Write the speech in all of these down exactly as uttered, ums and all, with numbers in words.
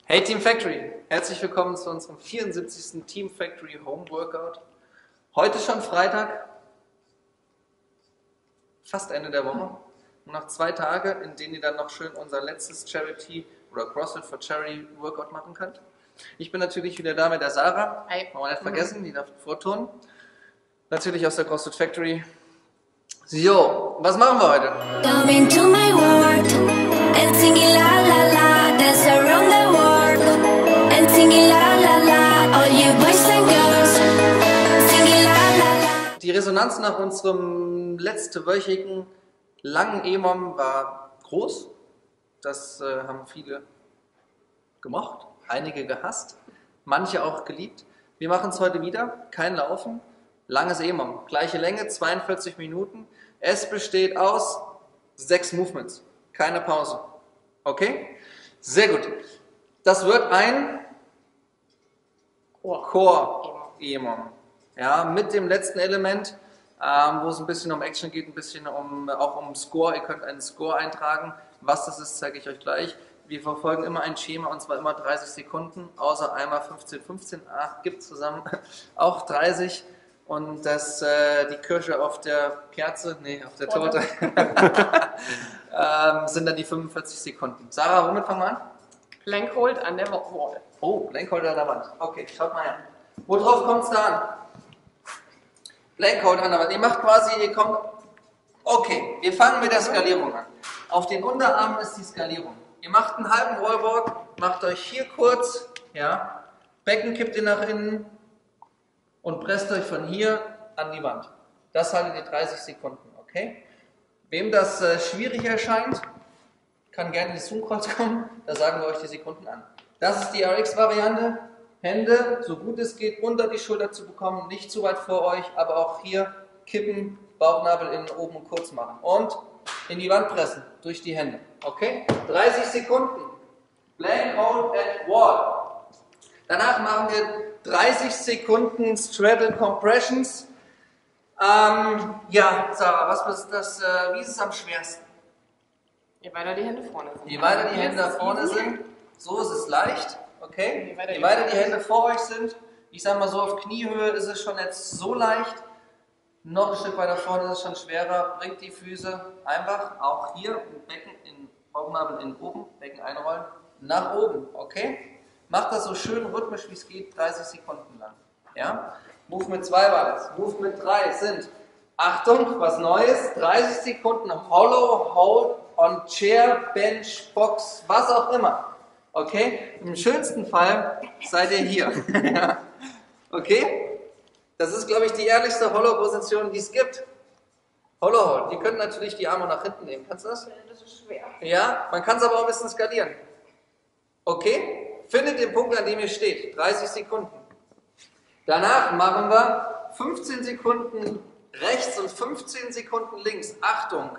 Hey Team Factory, herzlich willkommen zu unserem vierundsiebzigsten Team Factory Home Workout. Heute schon Freitag, fast Ende der Woche. Und noch zwei Tage, in denen ihr dann noch schön unser letztes Charity oder CrossFit for Charity Workout machen könnt. Ich bin natürlich wieder da mit der Sarah, Hi. haben wir nicht vergessen, die darf vortun. Natürlich aus der CrossFit Factory. So, was machen wir heute? Come into my world and sing it la la la. Dance around the world and sing it la la la. All you boys and girls, sing it la la la. Die Resonanz nach unserem letztewöchigen langen E M O M war groß. Das äh, haben viele gemocht, einige gehasst, manche auch geliebt. Wir machen es heute wieder, kein Laufen, langes E M O M, gleiche Länge, zweiundvierzig Minuten. Es besteht aus sechs Movements, keine Pause. Okay? Sehr gut. Das wird ein Core-E M O M. Ja, mit dem letzten Element, ähm, wo es ein bisschen um Action geht, ein bisschen um, auch um Score. Ihr könnt einen Score eintragen. Was das ist, zeige ich euch gleich. Wir verfolgen immer ein Schema und zwar immer dreißig Sekunden, außer einmal fünfzehn, fünfzehn. Ach, gibt zusammen auch dreißig. Und das, äh, die Kirsche auf der Kerze, nee, auf der Torte, ähm, sind dann die fünfundvierzig Sekunden. Sarah, womit fangen wir an? Plank Hold an der Wall. Oh, Plank Hold an der Wand. Okay, schaut mal her. Worauf kommt es da an? Plank Hold an der Wand. Ihr macht quasi, ihr kommt, okay, wir fangen mit der Skalierung an. Auf den Unterarmen ist die Skalierung. Ihr macht einen halben Wallwalk, macht euch hier kurz, ja, Becken kippt ihr nach innen, und presst euch von hier an die Wand. Das haltet ihr dreißig Sekunden, okay? Wem das äh, schwierig erscheint, kann gerne in die Zoom-Calls kommen, da sagen wir euch die Sekunden an. Das ist die R X-Variante. Hände, so gut es geht, unter die Schulter zu bekommen, nicht zu weit vor euch, aber auch hier kippen, Bauchnabel innen oben und kurz machen. Und in die Wand pressen, durch die Hände, okay? dreißig Sekunden. Plank Hold at Wall. Danach machen wir dreißig Sekunden Straddle Compressions. Ähm, ja, Sarah, was ist das, äh, wie ist es am schwersten? Je weiter die Hände vorne sind. Je weiter die Hier Hände ist es vorne easy. sind, so ist es leicht, okay? Je weiter Je die weiter Hände die Hände vor euch sind, ich sag mal so auf Kniehöhe ist es schon jetzt so leicht, noch ein Stück weiter vorne ist es schon schwerer, bringt die Füße einfach, auch hier im Becken, in Bauchnabel in oben, Becken einrollen, nach oben, okay? Macht das so schön rhythmisch wie es geht, dreißig Sekunden lang. Ja? Movement zwei war das. Movement drei sind, Achtung, was Neues, dreißig Sekunden Hollow Hold on Chair, Bench, Box, was auch immer. Okay? Im schönsten Fall seid ihr hier. Ja. Okay? Das ist, glaube ich, die ehrlichste Hollow-Position, die es gibt. Hollow Hold. Ihr könnt natürlich die Arme nach hinten nehmen. Kannst du das? Das ist schwer. Ja, man kann es aber auch ein bisschen skalieren. Okay? Findet den Punkt, an dem ihr steht. dreißig Sekunden. Danach machen wir fünfzehn Sekunden rechts und fünfzehn Sekunden links. Achtung!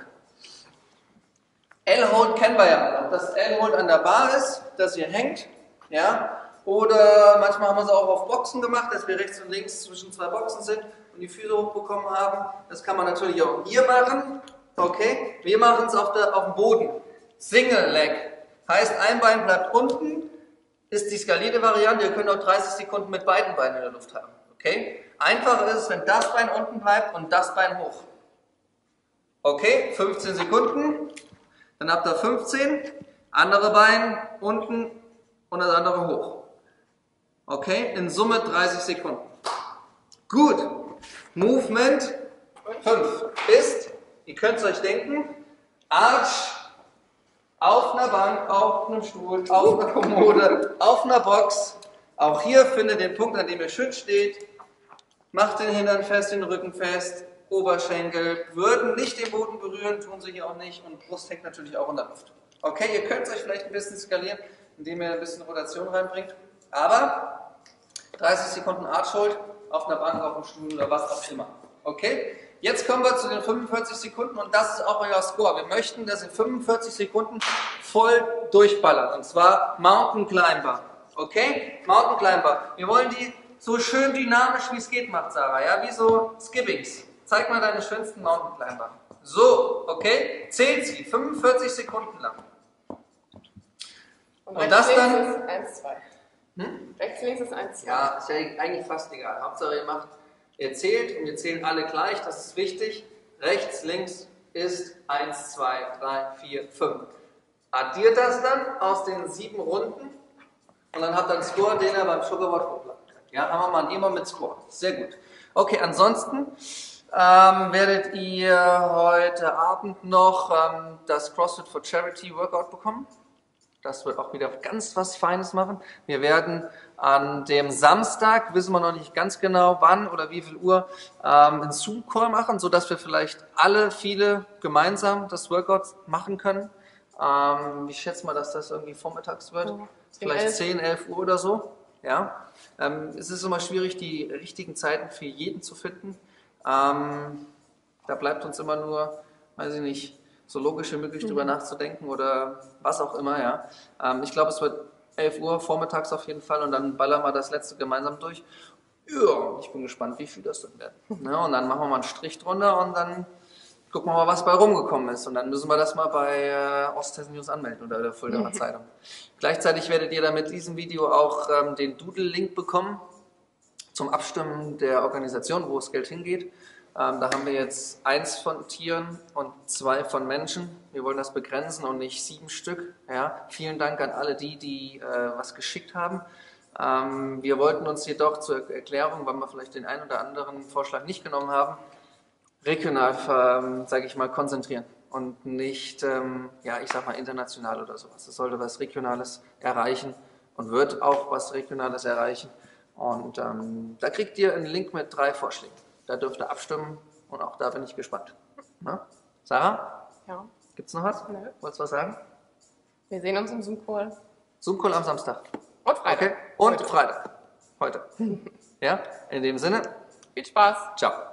L-Hold kennen wir ja. Ob das L-Hold an der Bar ist, dass ihr hängt. Ja? Oder manchmal haben wir es auch auf Boxen gemacht, dass wir rechts und links zwischen zwei Boxen sind und die Füße hochbekommen haben. Das kann man natürlich auch hier machen. Okay? Wir machen es auf, der, auf dem Boden. Single Leg. Heißt, ein Bein bleibt unten. Ist die skalierte Variante, ihr könnt auch dreißig Sekunden mit beiden Beinen in der Luft haben. Okay? Einfach ist es, wenn das Bein unten bleibt und das Bein hoch. Okay? fünfzehn Sekunden. Dann habt ihr fünfzehn. Andere Bein unten und das andere hoch. Okay? In Summe dreißig Sekunden. Gut. Movement fünf ist, ihr könnt es euch denken, Arch. Auf einer Bank, auf einem Stuhl, auf einer Kommode, auf einer Box. Auch hier findet den Punkt, an dem ihr schön steht. Macht den Hintern fest, den Rücken fest. Oberschenkel würden nicht den Boden berühren, tun sie hier auch nicht. Und Brust hängt natürlich auch in der Luft. Okay, ihr könnt es euch vielleicht ein bisschen skalieren, indem ihr ein bisschen Rotation reinbringt. Aber dreißig Sekunden Arch Hold auf einer Bank, auf einem Stuhl oder was auch immer. Okay? Jetzt kommen wir zu den fünfundvierzig Sekunden und das ist auch euer Score. Wir möchten, dass ihr fünfundvierzig Sekunden voll durchballert. Und zwar Mountain Climber. Okay? Mountain Climber. Wir wollen die so schön dynamisch wie es geht, macht Sarah. Ja? Wie so Skippings. Zeig mal deine schönsten Mountain Climber. So, okay? Zählt sie. fünfundvierzig Sekunden lang. Und, Und rechts, das links dann- ist eins, zwei. Hm? Rechts, links ist eins, zwei. Ja, ist ja eigentlich fast egal. Hauptsache ihr macht, ihr zählt und wir zählen alle gleich, das ist wichtig. Rechts, links ist eins, zwei, drei, vier, fünf. Addiert das dann aus den sieben Runden und dann habt ihr einen Score, den ihr beim Sugarboard hochladen könnt. Ja, haben wir mal immer mit Score. Sehr gut. Okay, ansonsten ähm, werdet ihr heute Abend noch ähm, das CrossFit for Charity Workout bekommen. Das wird auch wieder ganz was Feines machen. Wir werden an dem Samstag, wissen wir noch nicht ganz genau wann oder wie viel Uhr, ähm, einen Zoom-Call machen, sodass wir vielleicht alle, viele gemeinsam das Workout machen können. Ähm, ich schätze mal, dass das irgendwie vormittags wird. Ja. Vielleicht zehn, elf Uhr oder so. Ja. Ähm, es ist immer schwierig, die richtigen Zeiten für jeden zu finden. Ähm, da bleibt uns immer nur, weiß ich nicht, so logisch wie möglich drüber nachzudenken oder was auch immer, ja. Ähm, ich glaube, es wird elf Uhr vormittags auf jeden Fall und dann ballern wir das letzte gemeinsam durch. Ja, ich bin gespannt, wie viel das dann werden. Ja, und dann machen wir mal einen Strich drunter und dann gucken wir mal, was bei rumgekommen ist. Und dann müssen wir das mal bei äh, Osthessen News anmelden oder der Fuldaer Zeitung. Gleichzeitig werdet ihr dann mit diesem Video auch ähm, den Doodle-Link bekommen zum Abstimmen der Organisation, wo das Geld hingeht. Ähm, da haben wir jetzt eins von Tieren und zwei von Menschen. Wir wollen das begrenzen und nicht sieben Stück. Ja, vielen Dank an alle die, die äh, was geschickt haben. Ähm, wir wollten uns jedoch zur Erklärung, weil wir vielleicht den einen oder anderen Vorschlag nicht genommen haben, regional, ähm, sage ich mal, konzentrieren und nicht, ähm, ja, ich sag mal, international oder sowas. Es sollte was Regionales erreichen und wird auch was Regionales erreichen. Und ähm, da kriegt ihr einen Link mit drei Vorschlägen. Da dürft ihr abstimmen und auch da bin ich gespannt. Na? Sarah, Ja. gibt's noch was? Nö. Wolltest du was sagen? Wir sehen uns im Zoom-Call. Zoom-Call am Samstag. Und Freitag. Okay? Und Heute. Freitag. Heute. Ja? In dem Sinne, Viel Spaß. ciao.